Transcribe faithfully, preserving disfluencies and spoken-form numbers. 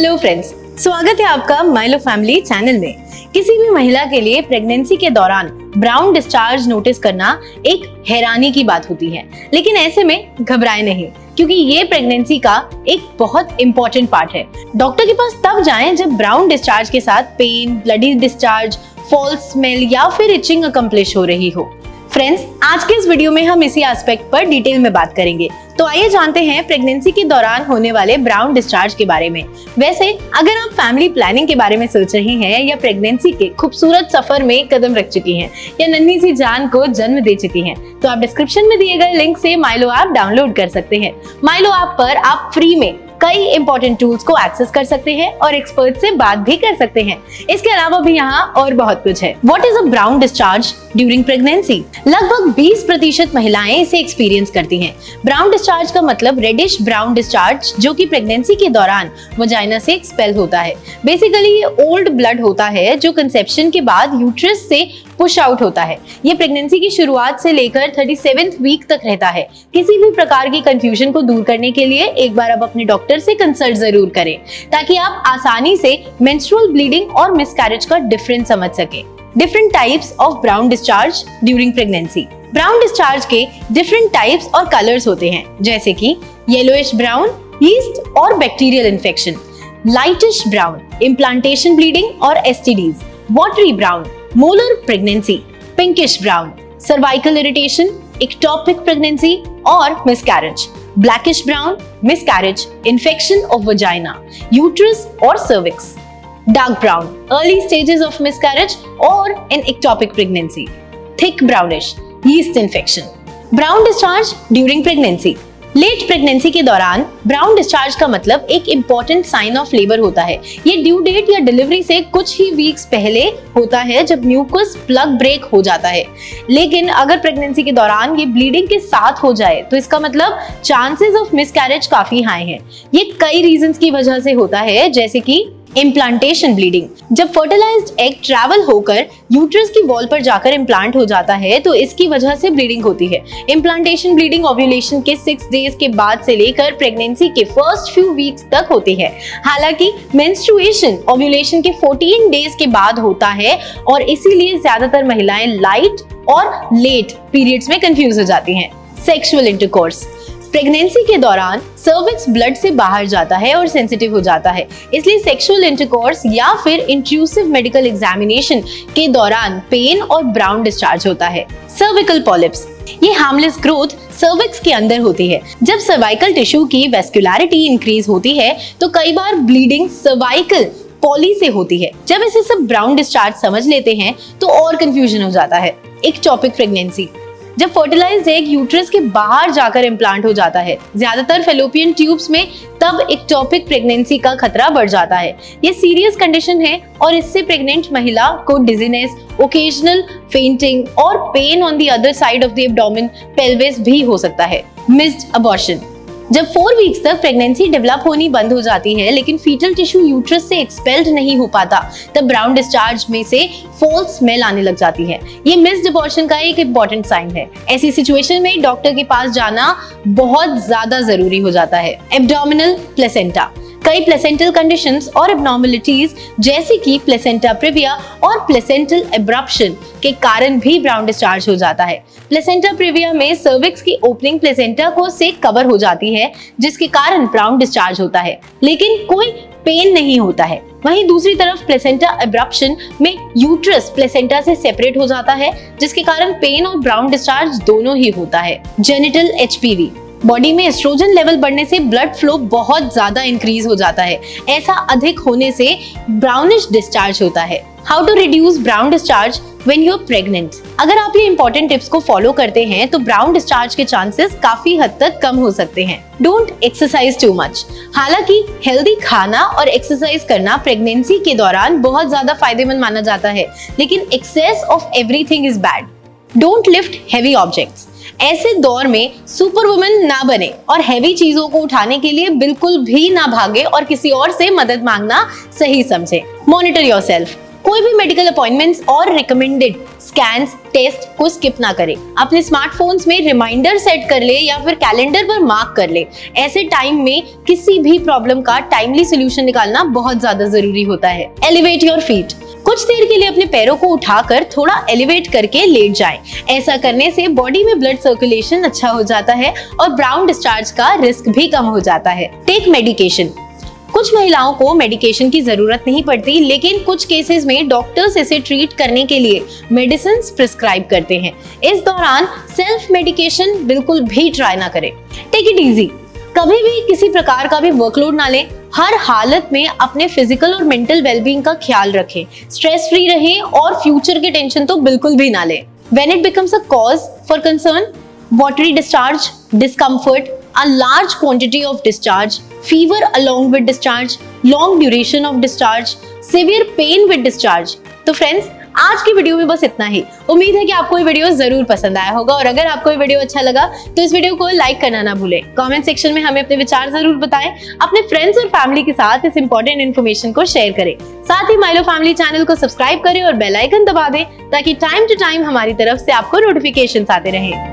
Hello friends, स्वागत है आपका माइलो फैमिली चैनल में। किसी भी महिला के लिए प्रेगनेंसी के दौरान ब्राउन डिस्चार्ज नोटिस करना एक हैरानी की बात होती है, लेकिन ऐसे में घबराएं नहीं, क्योंकि ये प्रेगनेंसी का एक बहुत इंपॉर्टेंट पार्ट है। डॉक्टर के पास तब जाएं जब ब्राउन डिस्चार्ज के साथ pain, bloody discharge, false smell या फिर इचिंग अकम्प्लिश हो रही हो। फ्रेंड्स, आज के इस वीडियो में हम इसी एस्पेक्ट पर डिटेल में बात करेंगे। तो आइए जानते हैं प्रेगनेंसी के दौरान होने वाले ब्राउन डिस्चार्ज के बारे में। वैसे अगर आप फैमिली प्लानिंग के बारे में सोच रही हैं या प्रेगनेंसी के खूबसूरत सफर में कदम रख चुकी हैं या नन्ही सी जान को जन्म दे चुकी हैं, तो आप डिस्क्रिप्शन में दिए गए लिंक से माइलो ऐप डाउनलोड कर सकते हैं। माइलो ऐप पर आप फ्री में कई इंपॉर्टेंट टूल्स को एक्सेस कर सकते हैं और एक्सपर्ट से बात भी कर सकते हैं। इसके अलावा भी यहाँ और बहुत कुछ है। What is a brown discharge during pregnancy? लगभग बीस प्रतिशत महिलाएं इसे एक्सपीरियंस करती हैं। ब्राउन डिस्चार्ज का मतलब रेडिश ब्राउन डिस्चार्ज, जो कि प्रेगनेंसी के दौरान वजाइना से एक्सपेल होता है। बेसिकली ये ओल्ड ब्लड होता है जो कंसेप्शन के बाद यूट्रस से पुश आउट होता है। ये प्रेगनेंसी की शुरुआत से लेकर सैंतीसवीं वीक तक रहता है। किसी भी प्रकार की कंफ्यूजन को दूर करने के लिए एक बार आप अपने डॉक्टर से कंसल्ट जरूर करें, ताकि आप आसानी से मेंस्ट्रुअल ब्लीडिंग और मिसकैरेज का डिफरेंस समझ सकें। Different types of brown discharge during pregnancy. Brown discharge के डिफरेंट टाइप्स और कलर्स होते हैं, जैसे कि येलोइश ब्राउन, यीस्ट और bacterial infection; lightish brown, implantation bleeding और STDs; watery brown, molar pregnancy; pinkish brown, cervical irritation, ectopic pregnancy और miscarriage; blackish brown, miscarriage, infection of vagina, uterus और cervix; dark brown, early stages of miscarriage और इन ectopic pregnancy; thick brownish, yeast infection. Brown discharge during pregnancy. Late pregnancy के दौरान brown discharge का मतलब एक important sign of labour होता है। ये ड्यू डेट या डिलीवरी से कुछ ही वीक्स पहले होता है, जब म्यूकस प्लग ब्रेक हो जाता है। लेकिन अगर प्रेगनेंसी के दौरान ये ब्लीडिंग के साथ हो जाए तो इसका मतलब चांसेस ऑफ मिसकैरेज काफी हाई हैं। ये कई रीजंस की वजह से होता है, जैसे कि इम्प्लांटेशन ब्लीडिंग। जब फर्टिलाइज्ड एग ट्रैवल होकर यूट्रस की वॉल पर जाकर इम्प्लांट हो जाता है तो इसकी वजह से ब्लीडिंग होती है। इम्प्लांटेशन ब्लीडिंग ओव्यूलेशन के सिक्स डेज के बाद से लेकर प्रेगनेंसी के फर्स्ट फ्यू वीक्स तक होती है। हालांकि मेंस्ट्रुएशन ओव्यूलेशन के फोर्टीन डेज के बाद होता है और इसीलिए ज्यादातर महिलाएं लाइट और लेट पीरियड्स में कंफ्यूज हो जाती हैं। Sexual intercourse. प्रेगनेंसी के दौरान सर्विक्स ब्लड से बाहर जाता है और सेंसिटिव हो जाता है, इसलिए सेक्सुअल इंटरकोर्स या फिर इंट्रूसिव मेडिकल एग्जामिनेशन के दौरान पेन और ब्राउन डिस्चार्ज होता है। Cervical polyps. ये हार्मलेस ग्रोथ सर्विक्स के अंदर होती है। जब सर्वाइकल टिश्यू की वेस्कुलरिटी इंक्रीज होती है तो कई बार ब्लीडिंग सर्वाइकल पॉली से होती है। जब इसे सब ब्राउन डिस्चार्ज समझ लेते हैं तो और कंफ्यूजन हो जाता है। Ectopic pregnancy. जब फर्टिलाइज्ड एग यूट्रस के बाहर जाकर इम्प्लांट हो जाता है, ज्यादातर फेलोपियन ट्यूब्स में, तब इक्टोपिक प्रेगनेंसी का खतरा बढ़ जाता है। ये सीरियस कंडीशन है और इससे प्रेग्नेंट महिला को डिजीनेस, ओकेजनल फेंटिंग और pain on the other side of the abdomen, pelvis भी हो सकता है। Missed abortion. जब फोर वीक्स तक प्रेगनेंसी डेवलप होनी बंद हो जाती है लेकिन फीटल टिश्यू यूट्रस से एक्सपेल्ड नहीं हो पाता, तब ब्राउन डिस्चार्ज में से फॉल्स स्मेल आने लग जाती है। ये मिस्ड अबॉर्शन का एक इंपॉर्टेंट साइन है। ऐसी सिचुएशन में डॉक्टर के पास जाना बहुत ज्यादा जरूरी हो जाता है। Abdominal placenta. कई प्लेसेंटल कंडीशंस और एब्नॉर्मलिटीज, जैसे कि प्लेसेंटा प्रिविया और प्लेसेंटल एब्रप्शन के कारण भी ब्राउन डिस्चार्ज हो जाता है। प्लेसेंटा प्रिविया में सर्विक्स की ओपनिंग प्लेसेंटा को से कवर हो जाती है, जिसके कारण ब्राउन डिस्चार्ज होता है, लेकिन कोई पेन नहीं होता है। वहीं दूसरी तरफ प्लेसेंटा एब्रप्शन में यूट्रस प्लेसेंटा से सेपरेट हो जाता है, जिसके कारण पेन और ब्राउन डिस्चार्ज दोनों ही होता है। Genital HPV. बॉडी में एस्ट्रोजन लेवल बढ़ने से ब्लड फ्लो बहुत ज्यादा इंक्रीज हो जाता है। ऐसा अधिक होने से ब्राउनिश डिस्चार्ज होता है। How to reduce brown discharge when you are pregnant. अगर आप ये इंपॉर्टेंट टिप्स को फॉलो करते हैं तो ब्राउन डिस्चार्ज के चांसेस काफी हद तक कम हो सकते हैं। Don't exercise too much. हालांकि हेल्दी खाना और एक्सरसाइज करना प्रेगनेंसी के दौरान बहुत ज्यादा फायदेमंद माना जाता है, लेकिन excess of everything is bad. Don't lift heavy objects. ऐसे दौर में सुपर वुमन ना बने और हैवी चीजों को उठाने के लिए बिल्कुल भी ना भागे और किसी और से मदद मांगना सही समझे। Monitor yourself. कोई भी मेडिकल अपॉइंटमेंट्स और रिकमेंडेड स्कैन्स टेस्ट को स्किप ना करें। अपने स्मार्टफोन्स में रिमाइंडर सेट कर ले या फिर कैलेंडर पर मार्क कर ले। ऐसे टाइम में किसी भी प्रॉब्लम का टाइमली सोल्यूशन निकालना बहुत ज्यादा जरूरी होता है। Elevate your feet. कुछ देर के लिए अपने पैरों को उठाकर थोड़ा एलिवेट करके लेट जाएं। ऐसा करने से बॉडी में ब्लड सर्कुलेशन अच्छा हो जाता है और ब्राउन डिस्चार्ज का रिस्क भी कम हो जाता है। Take medication. कुछ महिलाओं को मेडिकेशन की जरूरत नहीं पड़ती, लेकिन कुछ केसेस में डॉक्टर्स इसे ट्रीट करने के लिए मेडिसिन प्रिस्क्राइब करते हैं। इस दौरान सेल्फ मेडिकेशन बिल्कुल भी ट्राई ना करें। Take it easy. कभी भी किसी प्रकार का भी वर्कलोड ना लें। हर हालत में अपने फिजिकल और मेंटल वेलबींग का ख्याल रखें। स्ट्रेस फ्री रहें और फ्यूचर की टेंशन तो बिल्कुल भी ना लें। When it becomes a cause for concern, watery discharge, discomfort, a large quantity of discharge, fever along with discharge, long duration of discharge, severe pain with discharge। तो friends, आज की वीडियो में बस इतना ही। उम्मीद है कि आपको ये वीडियो जरूर पसंद आया होगा और अगर आपको ये वीडियो अच्छा लगा तो इस वीडियो को लाइक करना ना भूलें। कमेंट सेक्शन में हमें अपने विचार जरूर बताएं। अपने फ्रेंड्स और फैमिली के साथ इस इंपॉर्टेंट इन्फॉर्मेशन को शेयर करें। साथ ही माइलो फैमिली चैनल को सब्सक्राइब करें और बेल आइकन दबा दें ताकि टाइम टू टाइम हमारी तरफ से आपको नोटिफिकेशंस आते रहें।